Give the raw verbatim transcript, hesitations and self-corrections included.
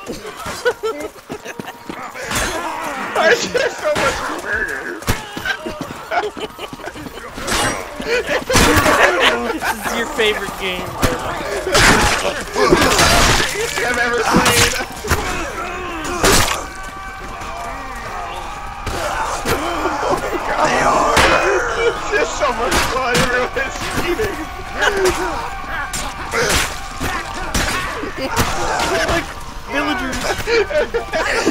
Why is there so much murder? This is your favorite game I've ever played. There's so much fun, everyone's screaming. like villagers.